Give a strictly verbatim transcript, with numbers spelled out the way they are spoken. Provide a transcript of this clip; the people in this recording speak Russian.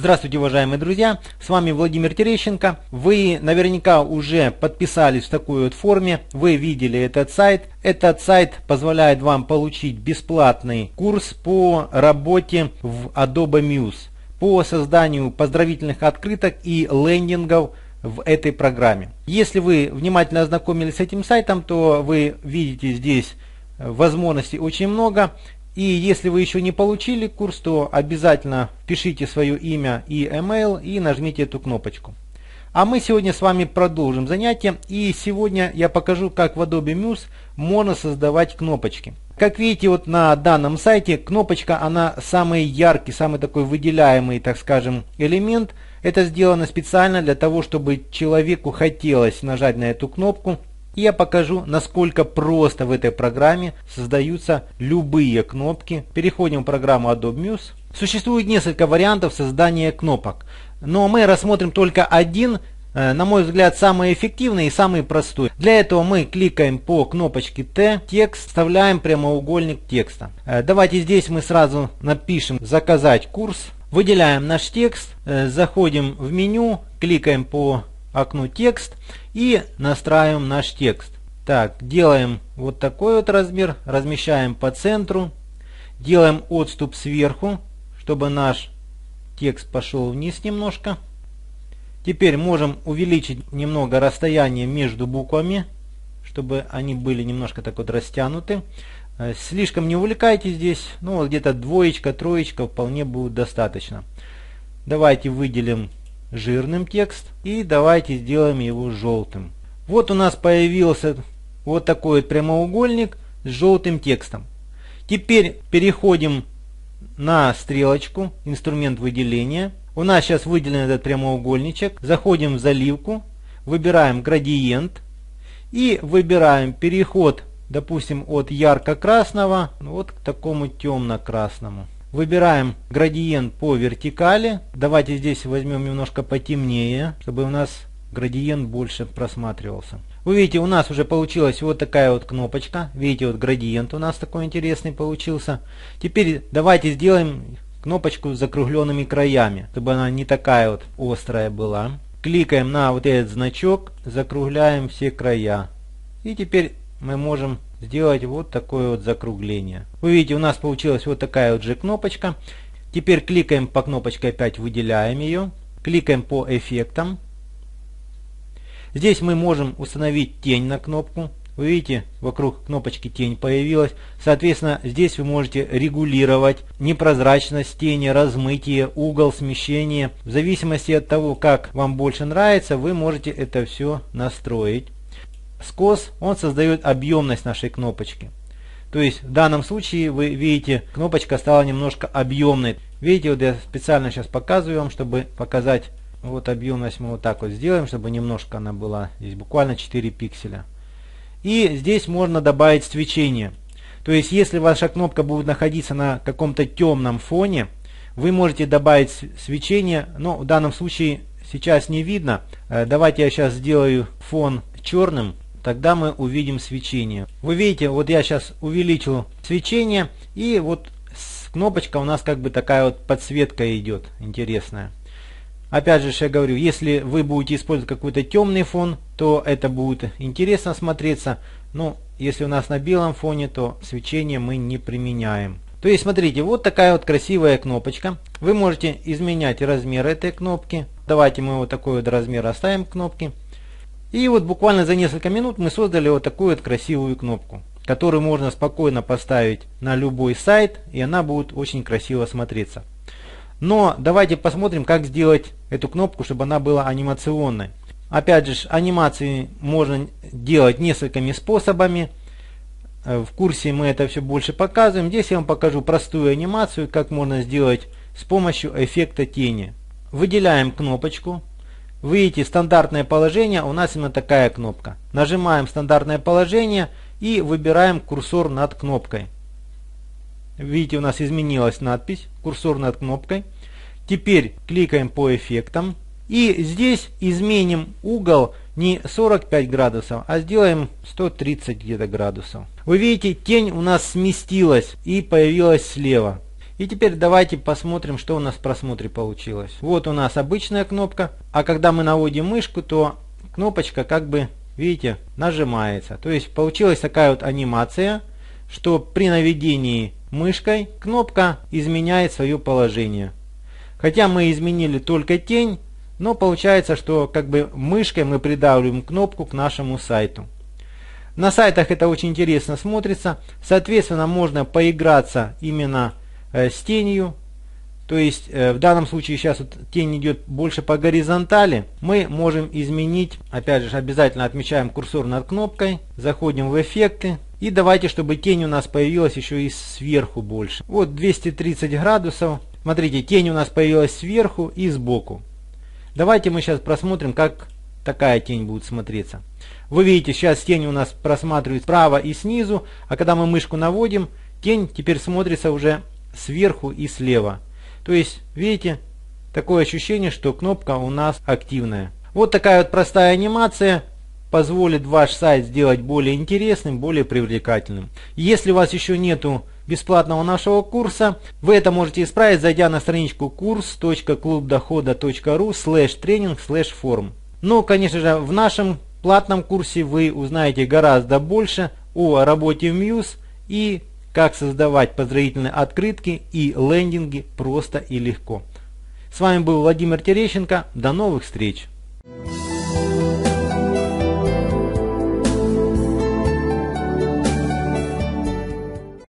Здравствуйте, уважаемые друзья, с вами Владимир Терещенко. Вы наверняка уже подписались в такой вот форме, вы видели этот сайт. Этот сайт позволяет вам получить бесплатный курс по работе в Adobe Muse, по созданию поздравительных открыток и лендингов в этой программе. Если вы внимательно ознакомились с этим сайтом, то вы видите здесь возможностей очень много. И если вы еще не получили курс, то обязательно впишите свое имя и email и нажмите эту кнопочку. А мы сегодня с вами продолжим занятие. И сегодня я покажу, как в Adobe Muse можно создавать кнопочки. Как видите, вот на данном сайте кнопочка, она самый яркий, самый такой выделяемый, так скажем, элемент. Это сделано специально для того, чтобы человеку хотелось нажать на эту кнопку. И я покажу, насколько просто в этой программе создаются любые кнопки. Переходим в программу Adobe Muse. Существует несколько вариантов создания кнопок, но мы рассмотрим только один, на мой взгляд, самый эффективный и самый простой. Для этого мы кликаем по кнопочке Т, текст, вставляем прямоугольник текста. Давайте здесь мы сразу напишем «Заказать курс». Выделяем наш текст, заходим в меню, кликаем по окну текст и настраиваем наш текст. Так, делаем вот такой вот размер, размещаем по центру, делаем отступ сверху, чтобы наш текст пошел вниз немножко. Теперь можем увеличить немного расстояние между буквами, чтобы они были немножко так вот растянуты. Слишком не увлекайтесь здесь, ну вот где-то двоечка, троечка вполне будет достаточно. Давайте выделим жирным текст и давайте сделаем его желтым. Вот у нас появился вот такой вот прямоугольник с желтым текстом. Теперь переходим на стрелочку, инструмент выделения. У нас сейчас выделен этот прямоугольничек. Заходим в заливку, выбираем градиент и выбираем переход, допустим, от ярко-красного вот к такому темно-красному. Выбираем градиент по вертикали. Давайте здесь возьмем немножко потемнее, чтобы у нас градиент больше просматривался. Вы видите, у нас уже получилась вот такая вот кнопочка. Видите, вот градиент у нас такой интересный получился. Теперь давайте сделаем кнопочку с закругленными краями, чтобы она не такая вот острая была. Кликаем на вот этот значок, закругляем все края. И теперь мы можем сделать вот такое вот закругление. Вы видите, у нас получилась вот такая вот же кнопочка. Теперь кликаем по кнопочке, опять выделяем ее. Кликаем по эффектам. Здесь мы можем установить тень на кнопку. Вы видите, вокруг кнопочки тень появилась. Соответственно, здесь вы можете регулировать непрозрачность тени, размытие, угол, смещение. В зависимости от того, как вам больше нравится, вы можете это все настроить. Скос, он создает объемность нашей кнопочки. То есть в данном случае вы видите, кнопочка стала немножко объемной. Видите, вот я специально сейчас показываю вам, чтобы показать вот объемность. Мы вот так вот сделаем, чтобы немножко она была. Здесь буквально четыре пикселя. И здесь можно добавить свечение. То есть если ваша кнопка будет находиться на каком-то темном фоне, вы можете добавить свечение. Но в данном случае сейчас не видно. Давайте я сейчас сделаю фон черным. Тогда мы увидим свечение. Вы видите, вот я сейчас увеличил свечение, и вот кнопочка у нас как бы такая вот подсветка идет, интересная. Опять же, я говорю, если вы будете использовать какой-то темный фон, то это будет интересно смотреться. Но если у нас на белом фоне, то свечение мы не применяем. То есть, смотрите, вот такая вот красивая кнопочка. Вы можете изменять размер этой кнопки. Давайте мы вот такой вот размер оставим кнопки. И вот буквально за несколько минут мы создали вот такую вот красивую кнопку, которую можно спокойно поставить на любой сайт, и она будет очень красиво смотреться. Но давайте посмотрим, как сделать эту кнопку, чтобы она была анимационной. Опять же, анимации можно делать несколькими способами. В курсе мы это все больше показываем. Здесь я вам покажу простую анимацию, как можно сделать с помощью эффекта тени. Выделяем кнопочку. Вы видите, стандартное положение, у нас именно такая кнопка. Нажимаем стандартное положение и выбираем курсор над кнопкой. Видите, у нас изменилась надпись «Курсор над кнопкой». Теперь кликаем по эффектам. И здесь изменим угол не сорок пять градусов, а сделаем сто тридцать где-то градусов. Вы видите, тень у нас сместилась и появилась слева. И теперь давайте посмотрим, что у нас в просмотре получилось. Вот у нас обычная кнопка, а когда мы наводим мышку, то кнопочка как бы, видите, нажимается. То есть получилась такая вот анимация, что при наведении мышкой кнопка изменяет свое положение. Хотя мы изменили только тень, но получается, что как бы мышкой мы придавливаем кнопку к нашему сайту. На сайтах это очень интересно смотрится. Соответственно, можно поиграться именно э, с тенью. То есть э, в данном случае сейчас вот тень идет больше по горизонтали. Мы можем изменить, опять же обязательно отмечаем курсор над кнопкой, заходим в эффекты. И давайте, чтобы тень у нас появилась еще и сверху больше. Вот двести тридцать градусов. Смотрите, тень у нас появилась сверху и сбоку. Давайте мы сейчас просмотрим, как такая тень будет смотреться. Вы видите, сейчас тень у нас просматривается справа и снизу, а когда мы мышку наводим, тень теперь смотрится уже сверху и слева. То есть, видите, такое ощущение, что кнопка у нас активная. Вот такая вот простая анимация позволит ваш сайт сделать более интересным, более привлекательным. Если у вас еще нету бесплатного нашего курса, вы это можете исправить, зайдя на страничку курс точка клуб дохода точка ру слэш тренинг слэш форм. Ну, конечно же, в нашем платном курсе вы узнаете гораздо больше о работе в Muse и как создавать поздравительные открытки и лендинги просто и легко. С вами был Владимир Терещенко. До новых встреч!